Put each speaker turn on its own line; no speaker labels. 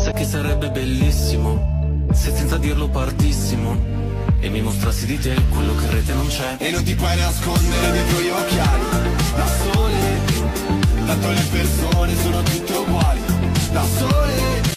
Sai che sarebbe bellissimo se senza dirlo partissimo e mi mostrassi di te quello che in rete non c'è.
E non ti puoi nascondere dietro gli occhiali, da sole, tanto le persone sono tutte uguali, da sole.